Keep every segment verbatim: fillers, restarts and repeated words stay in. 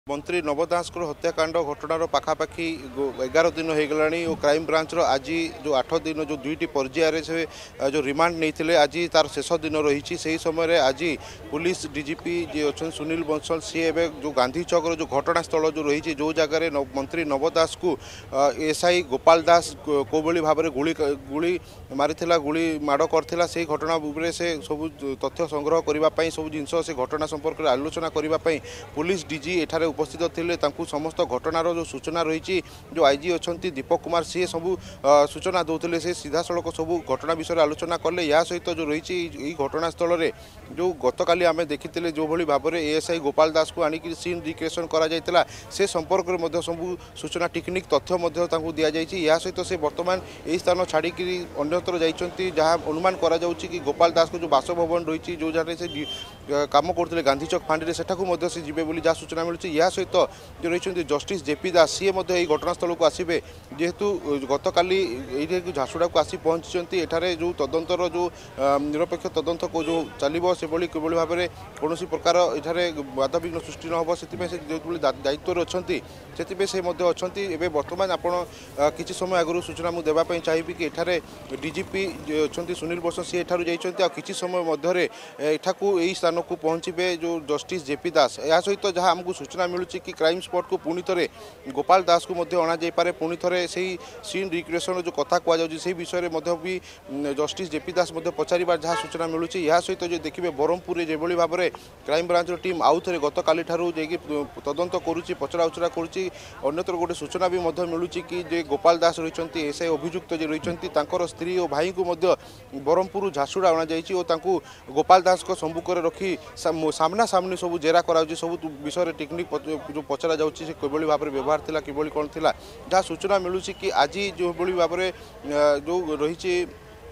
मंत्री नव दास हत्याकांड घटनार पाखापाखि एगार दिन हो गलानी और क्राइम ब्रांच आज जो आठ दिन जो दुईट पर्यायर से जो रिमांड नहीं आज तार शेष दिन रही से समय आज पुलिस डीजीपी जी अच्छा सुनील बंसल सी एवं जो गांधी चौक जो घटनास्थल जो रही जो जगार मंत्री नव दास को एसआई गोपाल दास कोभली भाव में गुली गुली मारी गुली माड़ करथिला से घटना से सब तथ्य संग्रह करने सब जिनस से घटना संपर्क में आलोचना करने पुलिस डीजी एठारे उपस्थित थे समस्त घटनार जो सूचना रही जो आईजी अच्छा दीपक कुमार सी सब सूचना दौले से सीधा सड़क सब घटना विषय आलोचना कले या सहित जो रही घटनास्थल में जो गतकाली आम देखी जो भाई भाव में एएसआई गोपाल दास को आणिक सीन रिक्रिएशन करा से संपर्क में सब सूचना टेक्निक तथ्य दि जाए या सहित से बर्तमान यही स्थान छाड़ी अन्यत्र जाइए जहाँ अनुमान करा कि गोपाल दास को जो बासभवन रही जो जगह से काम करते गांधी चौक फांडी से से जीवे बोली जहाँ सूचना मिलूँ या सहित जो रही जस्टिस जेपी दास सी घटनास्थल को आसबे जेहेतु गतकाली ये झारसुड़ा को आसी पहुँची एठारे जो तदंतर जो निरपेक्ष तदंत को जो चलो से किभली भाव में कौन प्रकार एठारे बाधाविघ्न सृष्टि न हो से जो दायित्व अच्छा से अच्छा बर्तमान आपण किसी समय आगु सूचना मुझे देवाई चाहिए कि एठारे डीजीपी अच्छा सुनील बंसल सी एठारू जाइए किसी समय मध्य एठाकू यही स्थान को पहुँचे जो जस्टिस जेपी दास या सहित जहाँ आमको सूचना मिलूँ कि क्राइम स्पॉट को पुणी थे गोपाल दास को अणापे पुणी थे से सीन रिक्रिएशन जो कथा कहुई विषय में भी जस्टिस जेपी दास पचार जहाँ सूचना मिलूँ या सहित जो देखिए ब्रह्मपुर जो भाव में क्राइम ब्रांच टीम आउ थे गत काली तदंत करुच्ची पचरा उचरा करुच्ची अन्यत्र गोटे सूचना भी मिलूँ कि जे गोपाल दास रही एसआई अभियुक्त जो रही स्त्री और भाई को ब्रह्मपुर झारसुड़ा अणाई और गोपाल दास को सम्मुख में रखी सामना सामनी सब जेरा करा सब विषय टेक्निक जो पचरा जाऊँगी से किभली भाव में व्यवहार था किभली कौन थी जहाँ सूचना मिलूँ कि आज जो भाव में जो रही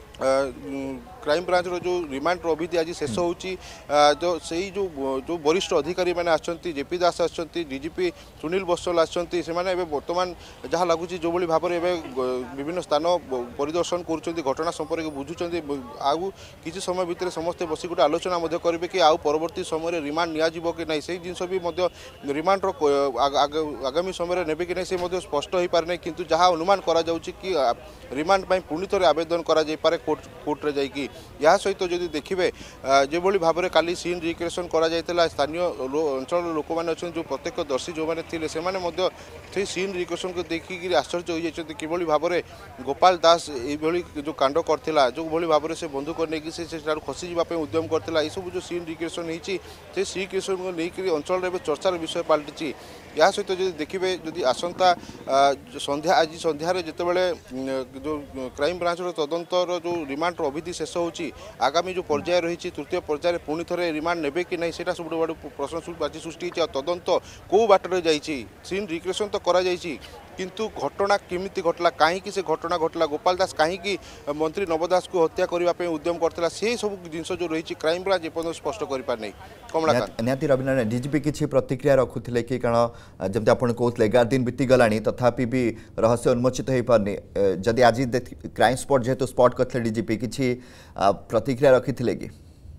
क्राइम ब्रांच जो रिमांड अवधि आज शेष होची जो सही जो जो वरिष्ठ अधिकारी मैंने आछंती जेपी दास आछंती डीजीपी सुनील बंसल आछंती से माने बर्तमान जहाँ लगुच जो भाई भाव में विभिन्न स्थान परिदर्शन कर घटना संपर्क बुझुंट आउ किसी समय भितर समस्ते बस गोटे आलोचना करेंगे कि आउ परवर्ती समय रिमांड नियाजिबो कि नहीं से जिनस भी रिमांड आगामी समय ने कि नहीं से स्पष्ट हो पारे किंतु जहाँ अनुमान करा जाउची कि रिमांड पुणी थे आवेदन करा जाय पारे कोर्ट कोर्ट रे जाइकी या सहित जदि देखिए जो भाव में काली सीन रिक्रिएशन करा स्थानीय अंचल लोक मैंने अच्छा जो प्रत्यक्षदर्शी जो मैंने थे से सीन रिक्रिएशन को देखिक आश्चर्य हो जाती किभली भाव में गोपाल दास ये जो कांड करथिला जो भली भाव में से बंधुक नहीं से खसी जावाई उद्यम करथिला ये सब जो सीन रिक्रिएशन होती से सीन रिक्रिएशन को लेकिन अंचल में चर्चार विषय पलटि या सहित जो देखिए जदि आसंता संध्या आज संध्यार जितेबाला जो क्राइम ब्रांच तदंतर जो रिमांड अवधि शेष होची आगामी जो पर्याय रही तृतीय पर्यायर पुणी थे रिमांड ने कि नहीं से सब बड़ प्रश्न बाजी सृष्टि तदंत कौ बाटर जाइए सीन रिक्रिएशन तो करा जाइए किंतु घटना केमिति घटला कहीं से घटना घटला गोपाल दास कहीं मंत्री नव दास को हत्या करने उद्यम करता से सब जिनस जो रही क्राइम ब्रांच एपर्तन स्पष्ट कर पारे कमलाकांत निहाती रविनारायण डीजीपी किसी प्रतिक्रिया रखुले कि कारण जब आप कहते एगार दिन बीती गला तथापि भी रहस्य उन्मोचित हो पारनी जदि आज क्राइम स्पॉट जेहेतु स्पॉट करते डीजीपी किसी प्रतिक्रिया रखी कि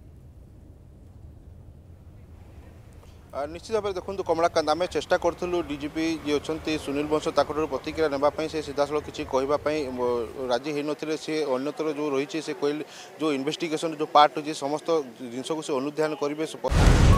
निश्चित भाव में देखो कमलाकांत आम चेष्टा करूँ डीजीपी जी अच्छा सुनील बंसल प्रतिक्रिया नापी से सीधा साल किसी कहवाई राजी हो नथिले से अन्यत्र जो रही से कहले जो इन्वेस्टिगेशन जो पार्ट अच्छे समस्त जिनस को से अनुध्यान करेंगे।